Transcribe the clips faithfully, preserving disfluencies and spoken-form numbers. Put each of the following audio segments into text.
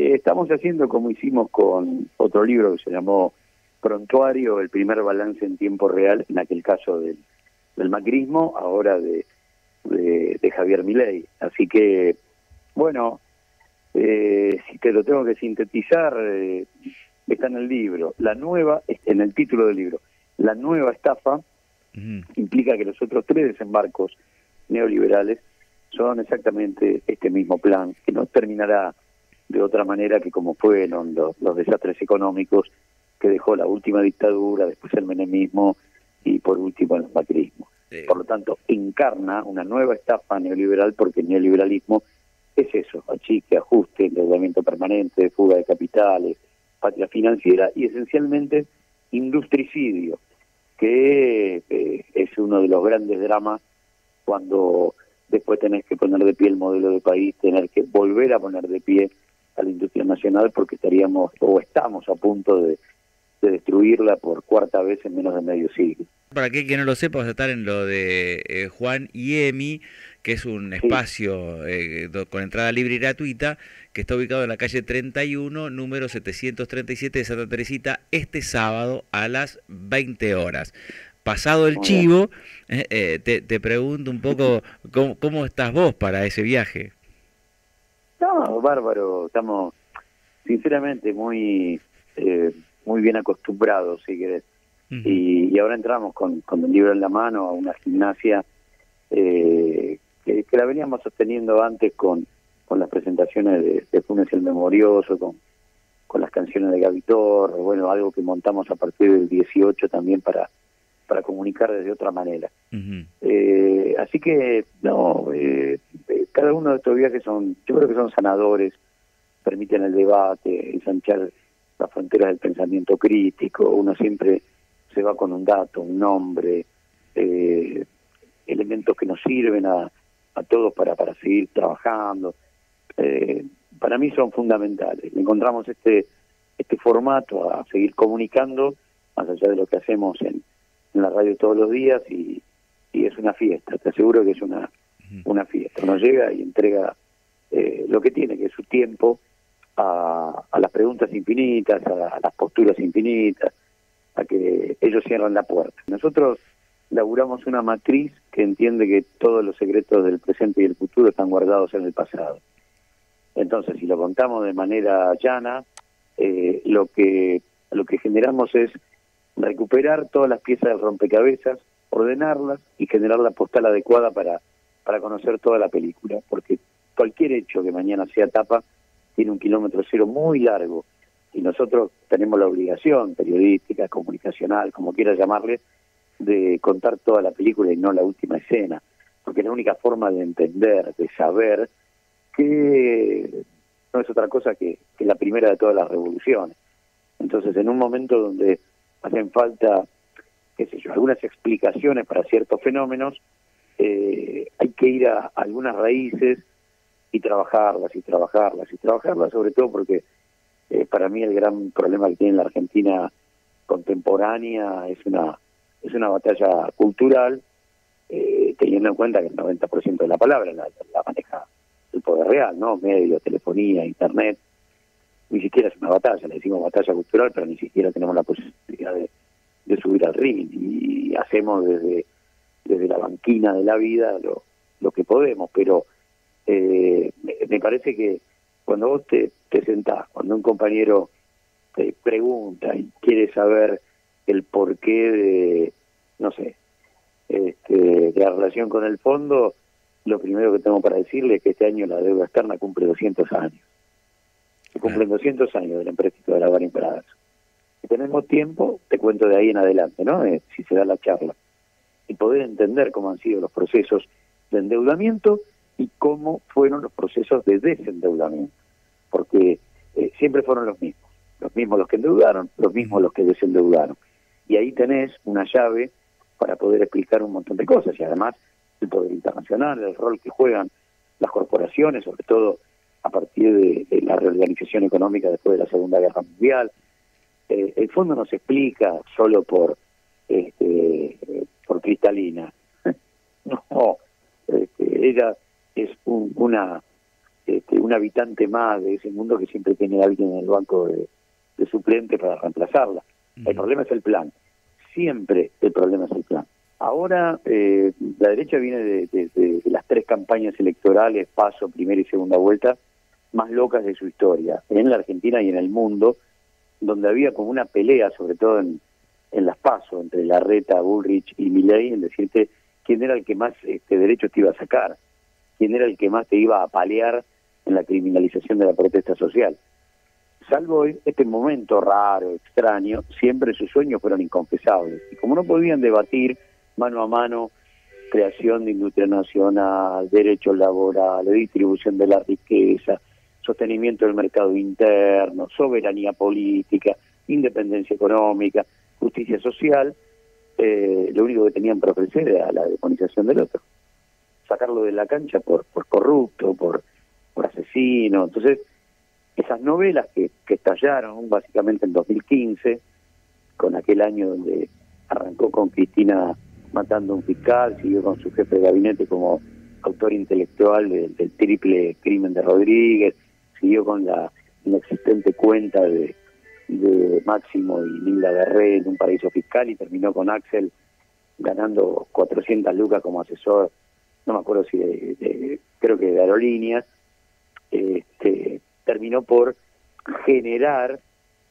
Eh, estamos haciendo como hicimos con otro libro que se llamó Prontuario, el primer balance en tiempo real, en aquel caso del, del macrismo, ahora de, de, de Javier Milei. Así que, bueno, eh, si te lo tengo que sintetizar, eh, está en el libro. La nueva, en el título del libro, la nueva estafa uh-huh. implica que los otros tres desembarcos neoliberales son exactamente este mismo plan, que no terminará de otra manera que como fueron los, los desastres económicos que dejó la última dictadura, después el menemismo y por último el macrismo. Sí. Por lo tanto, encarna una nueva estafa neoliberal, porque el neoliberalismo es eso: achique, ajuste, endeudamiento permanente, fuga de capitales, patria financiera y esencialmente industricidio, que eh, es uno de los grandes dramas cuando después tenés que poner de pie el modelo de país, tener que volver a poner de pie a la industria nacional, porque estaríamos o estamos a punto de, de destruirla por cuarta vez en menos de medio siglo. Para aquel que no lo sepa, vas a estar en lo de eh, Juan y Emi, que es un espacio sí. eh, con entrada libre y gratuita, que está ubicado en la calle treinta y uno, número setecientos treinta y siete de Santa Teresita, este sábado a las veinte horas. Pasado el chivo, eh, eh, te, te pregunto un poco cómo, cómo estás vos para ese viaje. No, bárbaro, estamos sinceramente muy eh, muy bien acostumbrados, si querés. Uh-huh. y, y ahora entramos con, con el libro en la mano a una gimnasia eh, que, que la veníamos sosteniendo antes con, con las presentaciones de, de Funes el Memorioso, con, con las canciones de Gaby Torres, bueno, algo que montamos a partir del dieciocho también para para comunicar desde otra manera. Uh-huh. Eh, así que, no, eh, cada uno de estos viajes son, yo creo que son sanadores, permiten el debate, ensanchar las fronteras del pensamiento crítico. Uno siempre se va con un dato, un nombre, eh, elementos que nos sirven a, a todos para, para seguir trabajando. Eh, para mí son fundamentales. Encontramos este, este formato a seguir comunicando, más allá de lo que hacemos en en la radio todos los días, y, y es una fiesta, te aseguro que es una, una fiesta. Uno llega y entrega eh, lo que tiene, que es su tiempo, a, a las preguntas infinitas, a, a las posturas infinitas, a que ellos cierran la puerta. Nosotros laburamos una matriz que entiende que todos los secretos del presente y el futuro están guardados en el pasado. Entonces, si lo contamos de manera llana, eh, lo que lo que generamos es recuperar todas las piezas del rompecabezas, ordenarlas y generar la postal adecuada para, para conocer toda la película, porque cualquier hecho que mañana sea tapa tiene un kilómetro cero muy largo, y nosotros tenemos la obligación periodística, comunicacional, como quieras llamarle, de contar toda la película y no la última escena, porque es la única forma de entender, de saber que no es otra cosa que, que la primera de todas las revoluciones. Entonces, en un momento donde hacen falta, qué sé yo, algunas explicaciones para ciertos fenómenos, eh, hay que ir a, a algunas raíces y trabajarlas, y trabajarlas, y trabajarlas, sobre todo porque eh, para mí el gran problema que tiene la Argentina contemporánea es una es una batalla cultural, eh, teniendo en cuenta que el noventa por ciento de la palabra la, la maneja el poder real, ¿no? Medios, telefonía, internet. Ni siquiera es una batalla, le decimos batalla cultural, pero ni siquiera tenemos la posibilidad de, de subir al ring, y hacemos desde desde la banquina de la vida lo, lo que podemos, pero eh, me, me parece que cuando vos te, te sentás, cuando un compañero te pregunta y quiere saber el porqué de, no sé, este, de la relación con el fondo, lo primero que tengo para decirle es que este año la deuda externa cumple doscientos años. Se cumplen doscientos años del empréstito de la Baring Brothers. Si tenemos tiempo, te cuento de ahí en adelante, ¿no? Eh, si se da la charla. Y poder entender cómo han sido los procesos de endeudamiento y cómo fueron los procesos de desendeudamiento. Porque eh, siempre fueron los mismos. Los mismos los que endeudaron, los mismos los que desendeudaron. Y ahí tenés una llave para poder explicar un montón de cosas. Y además, el poder internacional, el rol que juegan las corporaciones, sobre todo a partir de, de la reorganización económica después de la Segunda Guerra Mundial. Eh, el fondo no se explica solo por este, por Cristalina. No, este, ella es un, una, este, una un habitante más de ese mundo que siempre tiene alguien en el banco de, de suplente para reemplazarla. El problema es el plan. Siempre el problema es el plan. Ahora eh, la derecha viene de, de, de, de las tres campañas electorales, paso, primera y segunda vuelta, más locas de su historia, en la Argentina y en el mundo, donde había como una pelea, sobre todo en, en las PASO, entre Larreta, Bullrich y Milei, en decirte quién era el que más este, derechos te iba a sacar, quién era el que más te iba a palear en la criminalización de la protesta social. Salvo este momento raro, extraño, siempre sus sueños fueron inconfesables. Y como no podían debatir mano a mano creación de industria nacional, derechos laborales, distribución de la riqueza, sostenimiento del mercado interno, soberanía política, independencia económica, justicia social, eh, lo único que tenían para ofrecer era la demonización del otro. Sacarlo de la cancha por, por corrupto, por, por asesino. Entonces, esas novelas que, que estallaron básicamente en dos mil quince, con aquel año donde arrancó con Cristina matando a un fiscal, siguió con su jefe de gabinete como autor intelectual del, del triple crimen de Rodríguez, siguió con la inexistente cuenta de, de Máximo y Nilda Guerré en un paraíso fiscal y terminó con Axel ganando cuatrocientas lucas como asesor, no me acuerdo si de, de creo que de aerolíneas, este, terminó por generar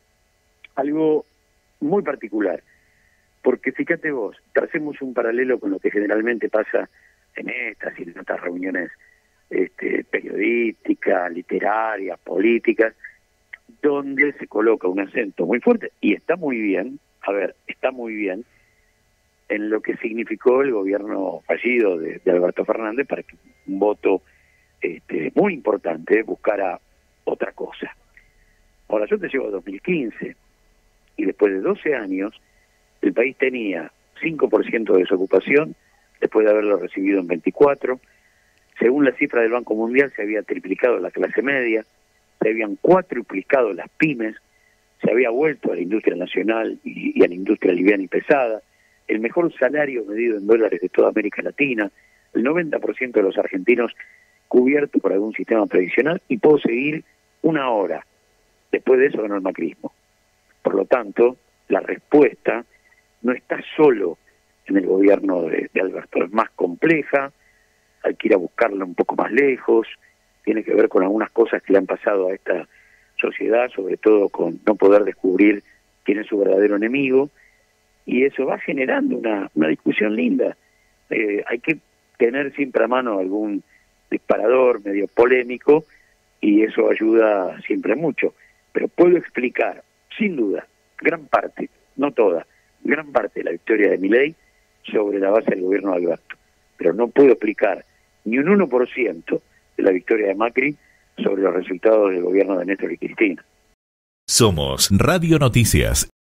algo muy particular. Porque fíjate vos, tracemos un paralelo con lo que generalmente pasa en estas y en otras reuniones este, periodísticas, literarias, políticas, donde se coloca un acento muy fuerte, y está muy bien, a ver, está muy bien, en lo que significó el gobierno fallido de, de Alberto Fernández para que un voto este, muy importante buscara otra cosa. Ahora, yo te llevo a dos mil quince, y después de doce años, el país tenía cinco por ciento de desocupación, después de haberlo recibido en veinticuatro. Según la cifra del Banco Mundial, se había triplicado la clase media, se habían cuatruplicado las pymes, se había vuelto a la industria nacional y, y a la industria liviana y pesada, el mejor salario medido en dólares de toda América Latina, el noventa por ciento de los argentinos cubierto por algún sistema previsional, y puedo seguir una hora. Después de eso ganó el macrismo. Por lo tanto, la respuesta no está solo en el gobierno de, de Alberto, es más compleja, hay que ir a buscarla un poco más lejos, tiene que ver con algunas cosas que le han pasado a esta sociedad, sobre todo con no poder descubrir quién es su verdadero enemigo, y eso va generando una, una discusión linda. Eh, hay que tener siempre a mano algún disparador medio polémico, y eso ayuda siempre mucho, pero puedo explicar, sin duda, gran parte, no toda, gran parte de la victoria de Milei sobre la base del gobierno de Alberto, pero no puedo explicar ni un uno por ciento de la victoria de Macri sobre los resultados del gobierno de Néstor y Cristina. Somos Radio Noticias.